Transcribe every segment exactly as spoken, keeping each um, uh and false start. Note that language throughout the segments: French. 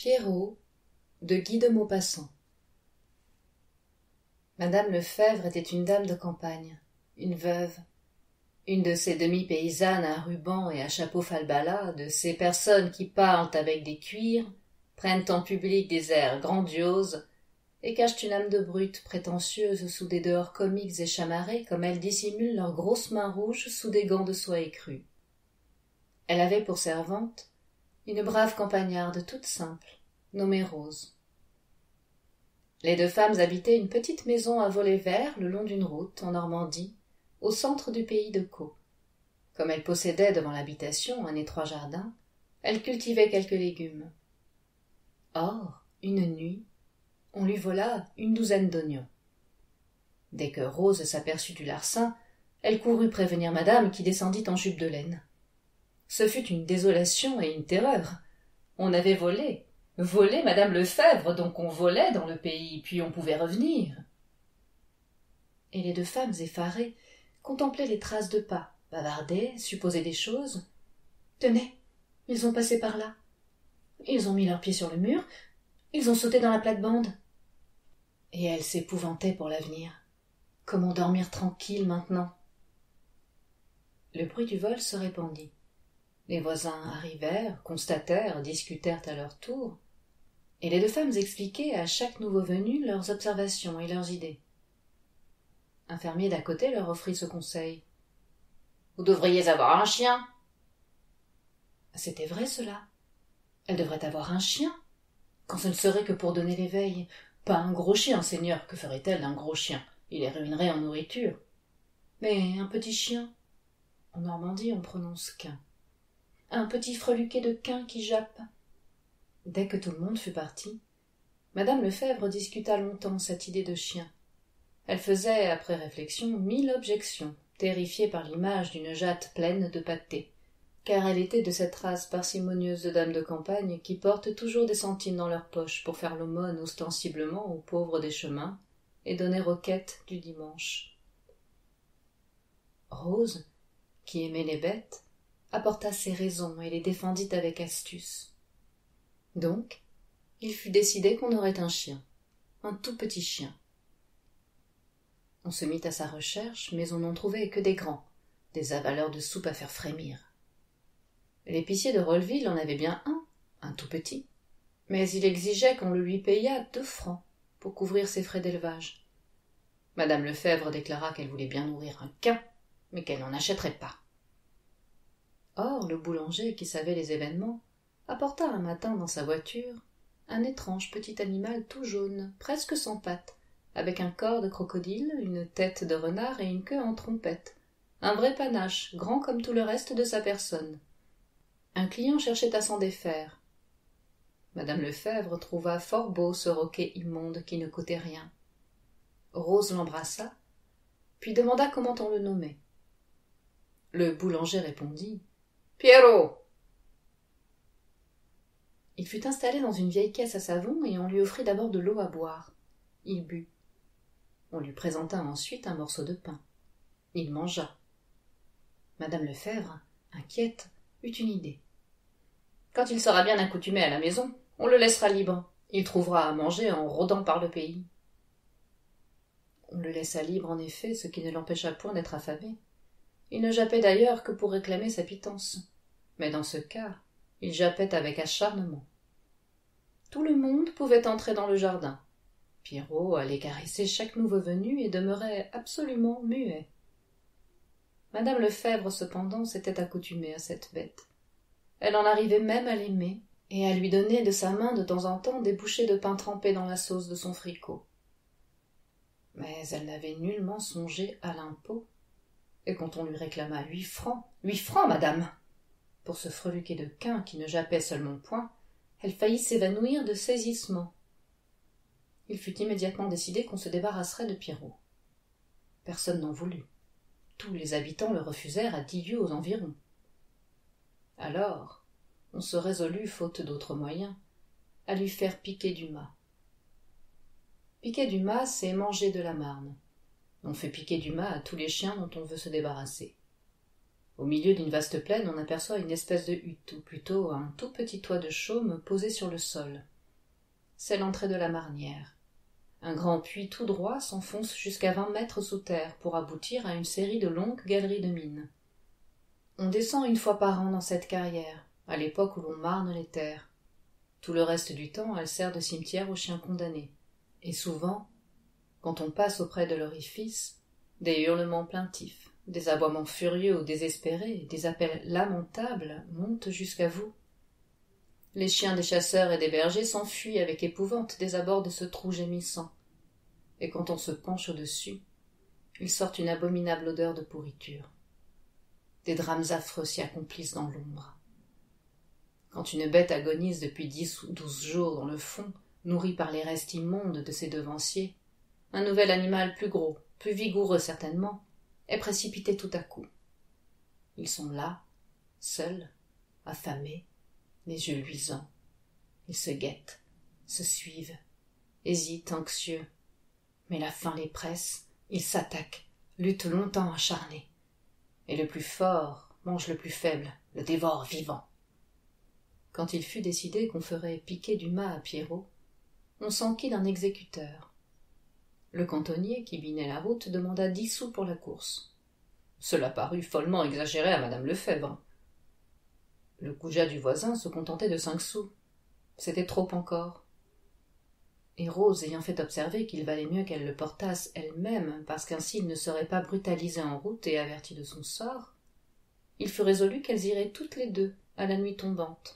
Pierrot de Guy de Maupassant. Madame Lefèvre était une dame de campagne, une veuve, une de ces demi-paysannes à rubans et à chapeau falbala, de ces personnes qui parlent avec des cuirs, prennent en public des airs grandioses et cachent une âme de brute prétentieuse sous des dehors comiques et chamarrés comme elles dissimulent leurs grosses mains rouges sous des gants de soie écrue. Elle avait pour servante une brave campagnarde toute simple, nommée Rose. Les deux femmes habitaient une petite maison à volets verts le long d'une route, en Normandie, au centre du pays de Caux. Comme elles possédaient devant l'habitation un étroit jardin, elles cultivaient quelques légumes. Or, une nuit, on lui vola une douzaine d'oignons. Dès que Rose s'aperçut du larcin, elle courut prévenir madame qui descendit en jupe de laine. Ce fut une désolation et une terreur. On avait volé, volé madame Lefèvre, donc on volait dans le pays, puis on pouvait revenir. Et les deux femmes effarées contemplaient les traces de pas, bavardaient, supposaient des choses. Tenez, ils ont passé par là. Ils ont mis leurs pieds sur le mur, ils ont sauté dans la plate-bande. Et elles s'épouvantaient pour l'avenir. Comment dormir tranquille maintenant? Le bruit du vol se répandit. Les voisins arrivèrent, constatèrent, discutèrent à leur tour, et les deux femmes expliquaient à chaque nouveau venu leurs observations et leurs idées. Un fermier d'à côté leur offrit ce conseil. « Vous devriez avoir un chien. » C'était vrai cela. Elle devrait avoir un chien, quand ce ne serait que pour donner l'éveil. Pas un gros chien, Seigneur, que ferait-elle d'un gros chien? Il les ruinerait en nourriture. Mais un petit chien. En Normandie, on prononce quin. Un petit freluquet de quin qui jappe. Dès que tout le monde fut parti, madame Lefèvre discuta longtemps cette idée de chien. Elle faisait, après réflexion, mille objections, terrifiée par l'image d'une jatte pleine de pâté, car elle était de cette race parcimonieuse de dames de campagne qui portent toujours des centimes dans leur poche pour faire l'aumône ostensiblement aux pauvres des chemins et donner aux quêtes du dimanche. Rose, qui aimait les bêtes, apporta ses raisons et les défendit avec astuce. Donc, il fut décidé qu'on aurait un chien, un tout petit chien. On se mit à sa recherche, mais on n'en trouvait que des grands, des avaleurs de soupe à faire frémir. L'épicier de Rolleville en avait bien un, un tout petit, mais il exigeait qu'on le lui payât deux francs pour couvrir ses frais d'élevage. Madame Lefèvre déclara qu'elle voulait bien nourrir un quin, mais qu'elle n'en achèterait pas. Or, le boulanger, qui savait les événements, apporta un matin dans sa voiture un étrange petit animal tout jaune, presque sans pattes, avec un corps de crocodile, une tête de renard et une queue en trompette, un vrai panache, grand comme tout le reste de sa personne. Un client cherchait à s'en défaire. Madame Lefèvre trouva fort beau ce roquet immonde qui ne coûtait rien. Rose l'embrassa, puis demanda comment on le nommait. Le boulanger répondit « Pierrot !» Il fut installé dans une vieille caisse à savon et on lui offrit d'abord de l'eau à boire. Il but. On lui présenta ensuite un morceau de pain. Il mangea. Madame Lefèvre, inquiète, eut une idée. « Quand il sera bien accoutumé à la maison, on le laissera libre. Il trouvera à manger en rôdant par le pays. » On le laissa libre en effet, ce qui ne l'empêcha point d'être affamé. Il ne jappait d'ailleurs que pour réclamer sa pitance. Mais dans ce cas, il jappait avec acharnement. Tout le monde pouvait entrer dans le jardin. Pierrot allait caresser chaque nouveau venu et demeurait absolument muet. Madame Lefèvre, cependant, s'était accoutumée à cette bête. Elle en arrivait même à l'aimer et à lui donner de sa main de temps en temps des bouchées de pain trempé dans la sauce de son fricot. Mais elle n'avait nullement songé à l'impôt. Et quand on lui réclama huit francs, huit francs, madame, pour ce freluquet de quin qui ne jappait seulement point, elle faillit s'évanouir de saisissement. Il fut immédiatement décidé qu'on se débarrasserait de Pierrot. Personne n'en voulut. Tous les habitants le refusèrent à dix lieues aux environs. Alors, on se résolut, faute d'autres moyens, à lui faire piquer du mât. Piquer du mât, c'est manger de la marne. On fait piquer du mât à tous les chiens dont on veut se débarrasser. Au milieu d'une vaste plaine, on aperçoit une espèce de hutte, ou plutôt un tout petit toit de chaume posé sur le sol. C'est l'entrée de la marnière. Un grand puits tout droit s'enfonce jusqu'à vingt mètres sous terre pour aboutir à une série de longues galeries de mines. On descend une fois par an dans cette carrière, à l'époque où l'on marne les terres. Tout le reste du temps, elle sert de cimetière aux chiens condamnés. Et souvent, quand on passe auprès de l'orifice, des hurlements plaintifs, des aboiements furieux ou désespérés, des appels lamentables montent jusqu'à vous. Les chiens des chasseurs et des bergers s'enfuient avec épouvante des abords de ce trou gémissant, et quand on se penche au-dessus, il sort une abominable odeur de pourriture. Des drames affreux s'y accomplissent dans l'ombre. Quand une bête agonise depuis dix ou douze jours dans le fond, nourrie par les restes immondes de ses devanciers, un nouvel animal plus gros, plus vigoureux certainement, est précipité tout à coup. Ils sont là, seuls, affamés, les yeux luisants. Ils se guettent, se suivent, hésitent, anxieux. Mais la faim les presse, ils s'attaquent, luttent longtemps acharnés. Et le plus fort mange le plus faible, le dévore vivant. Quand il fut décidé qu'on ferait piquer du mât à Pierrot, on s'enquit d'un exécuteur. Le cantonnier qui binait la route demanda dix sous pour la course. Cela parut follement exagéré à madame Lefebvre. Le goujat du voisin se contentait de cinq sous. C'était trop encore. Et Rose ayant fait observer qu'il valait mieux qu'elle le portasse elle-même, parce qu'ainsi il ne serait pas brutalisé en route et averti de son sort, il fut résolu qu'elles iraient toutes les deux à la nuit tombante.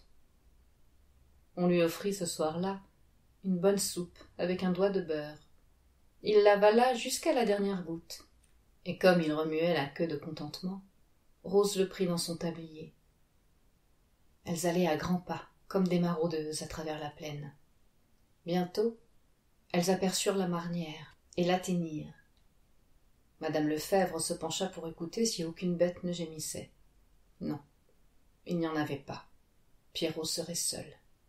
On lui offrit ce soir-là une bonne soupe avec un doigt de beurre. Il l'avala jusqu'à la dernière goutte, et comme il remuait la queue de contentement, Rose le prit dans son tablier. Elles allaient à grands pas, comme des maraudeuses à travers la plaine. Bientôt, elles aperçurent la marnière et l'atteignirent. Madame Lefebvre se pencha pour écouter si aucune bête ne gémissait. Non, il n'y en avait pas. Pierrot serait seul.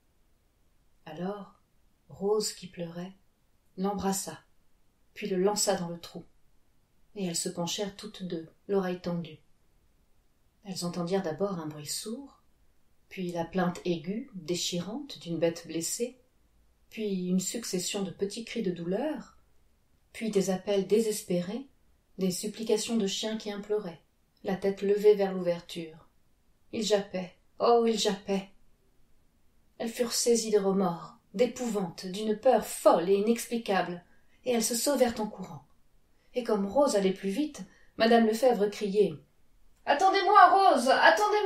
Alors, Rose, qui pleurait, l'embrassa, puis le lança dans le trou, et elles se penchèrent toutes deux, l'oreille tendue. Elles entendirent d'abord un bruit sourd, puis la plainte aiguë, déchirante d'une bête blessée, puis une succession de petits cris de douleur, puis des appels désespérés, des supplications de chiens qui imploraient, la tête levée vers l'ouverture. Ils jappaient, oh, ils jappaient. Elles furent saisies de remords, d'épouvante, d'une peur folle et inexplicable, et elles se sauvèrent en courant. Et comme Rose allait plus vite, madame Lefebvre criait « Attendez-moi, Rose, attendez-moi !»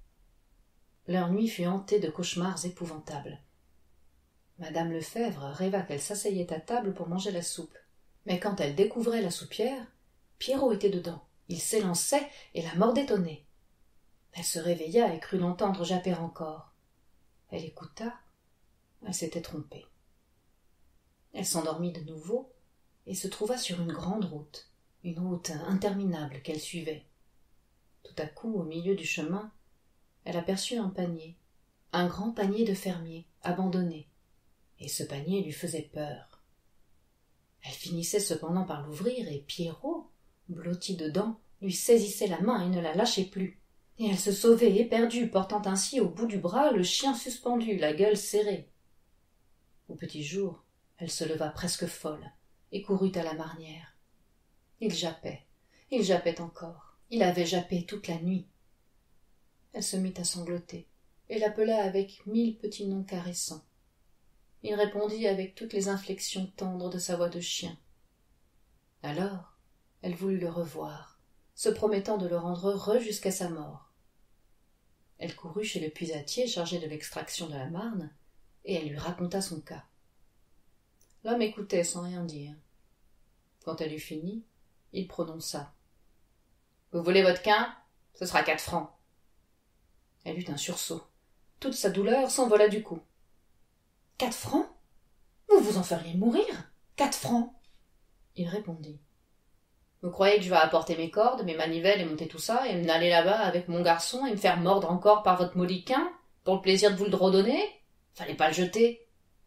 Leur nuit fut hantée de cauchemars épouvantables. Madame Lefebvre rêva qu'elle s'asseyait à table pour manger la soupe. Mais quand elle découvrait la soupière, Pierrot était dedans. Il s'élançait et la mordait au nez. Elle se réveilla et crut l'entendre japper encore. Elle écouta. Elle s'était trompée. Elle s'endormit de nouveau et se trouva sur une grande route, une route interminable qu'elle suivait. Tout à coup, au milieu du chemin, elle aperçut un panier, un grand panier de fermier, abandonné, et ce panier lui faisait peur. Elle finissait cependant par l'ouvrir, et Pierrot, blotti dedans, lui saisissait la main et ne la lâchait plus. Et elle se sauvait éperdue, portant ainsi au bout du bras le chien suspendu, la gueule serrée. Au petit jour, elle se leva presque folle, et courut à la marnière. Il jappait, il jappait encore, il avait jappé toute la nuit. Elle se mit à sangloter, et l'appela avec mille petits noms caressants. Il répondit avec toutes les inflexions tendres de sa voix de chien. Alors, elle voulut le revoir, se promettant de le rendre heureux jusqu'à sa mort. Elle courut chez le puisatier chargé de l'extraction de la marne, et elle lui raconta son cas. L'homme écoutait sans rien dire. Quand elle eut fini, il prononça. « Vous voulez votre quin ? Ce sera quatre francs. » Elle eut un sursaut. Toute sa douleur s'envola du coup. « Quatre francs ? Vous vous en feriez mourir ? Quatre francs ?» Il répondit. « Vous croyez que je vais apporter mes cordes, mes manivelles et monter tout ça, et m'aller là-bas avec mon garçon et me faire mordre encore par votre moliquin, pour le plaisir de vous le redonner ? Fallait pas le jeter. »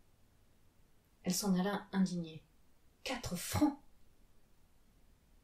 Elle s'en alla indignée. Quatre francs !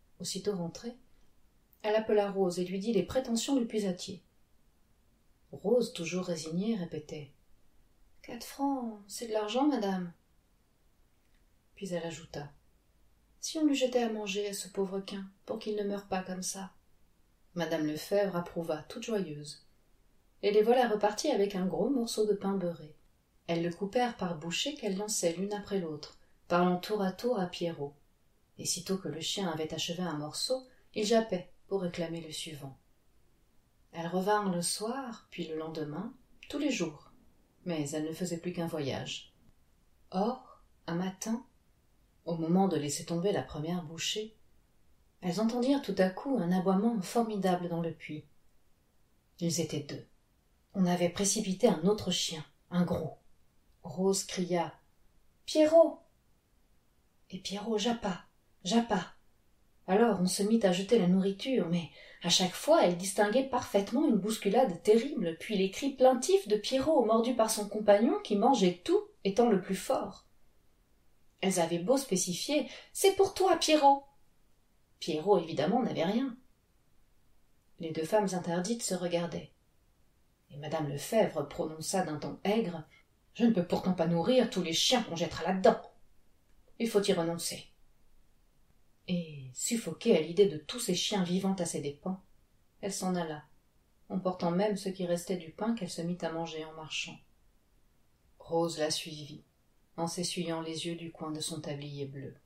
Aussitôt rentrée, Elle appela Rose et lui dit les prétentions du puisatier. Rose, toujours résignée, répétait « Quatre francs, c'est de l'argent, madame. » Puis elle ajouta « Si on lui jetait à manger à ce pauvre quin, pour qu'il ne meure pas comme ça. » Madame Lefèvre approuva, toute joyeuse. Et les voilà reparties avec un gros morceau de pain beurré. Elles le coupèrent par bouchées qu'elles lançaient l'une après l'autre, parlant tour à tour à Pierrot. Et sitôt que le chien avait achevé un morceau, il jappait pour réclamer le suivant. Elles revinrent le soir, puis le lendemain, tous les jours, mais elles ne faisaient plus qu'un voyage. Or, un matin, au moment de laisser tomber la première bouchée, elles entendirent tout à coup un aboiement formidable dans le puits. Ils étaient deux. On avait précipité un autre chien, un gros. Rose cria « Pierrot !» Et Pierrot jappa, jappa. Alors on se mit à jeter la nourriture, mais à chaque fois elle distinguait parfaitement une bousculade terrible, puis les cris plaintifs de Pierrot mordu par son compagnon qui mangeait tout, étant le plus fort. Elles avaient beau spécifier « C'est pour toi, Pierrot !» Pierrot, évidemment, n'avait rien. Les deux femmes interdites se regardaient. Et madame Lefèvre prononça d'un ton aigre « Je ne peux pourtant pas nourrir tous les chiens qu'on jettera là-dedans. Il faut y renoncer. » Et, suffoquée à l'idée de tous ces chiens vivant à ses dépens, elle s'en alla, emportant même ce qui restait du pain qu'elle se mit à manger en marchant. Rose la suivit, en s'essuyant les yeux du coin de son tablier bleu.